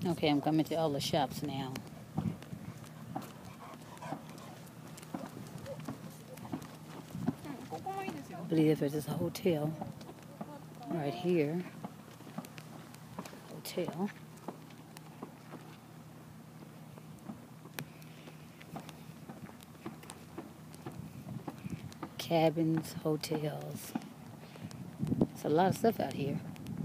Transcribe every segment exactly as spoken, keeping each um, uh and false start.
Okay, I'm coming to all the shops now. I believe there's a hotel right here. Hotel. Cabins, hotels. There's a lot of stuff out here.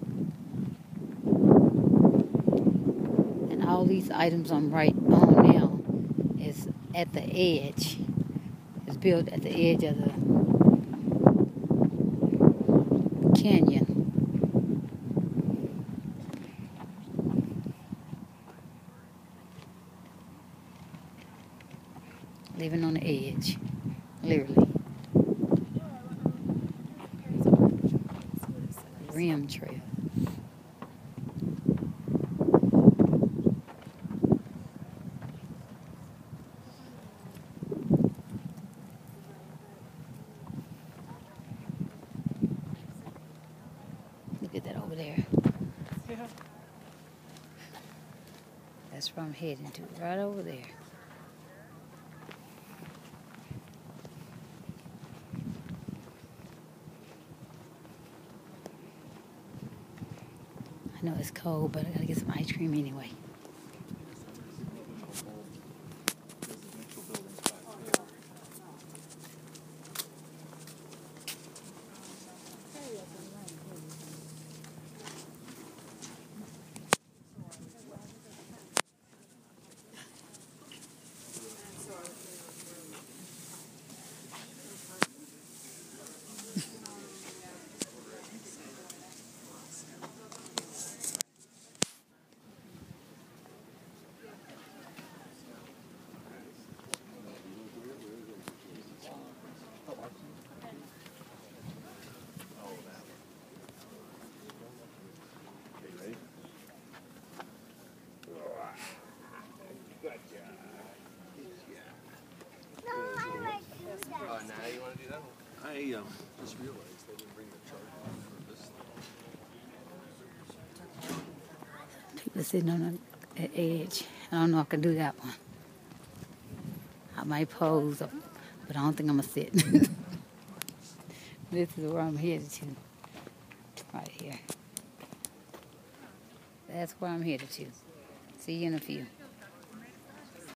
And all these items I'm right on now is at the edge. It's built at the edge of the canyon. Living on the edge, literally. Rim trail. Look at that over there. Yeah. That's where I'm heading to, right over there. I know it's cold, but I gotta get some ice cream anyway. I um, just realized they didn't bring the charger for this. People sitting on the edge. I don't know if I can do that one. I might pose, but I don't think I'm gonna sit. This is where I'm headed to. Right here. That's where I'm headed to. See you in a few.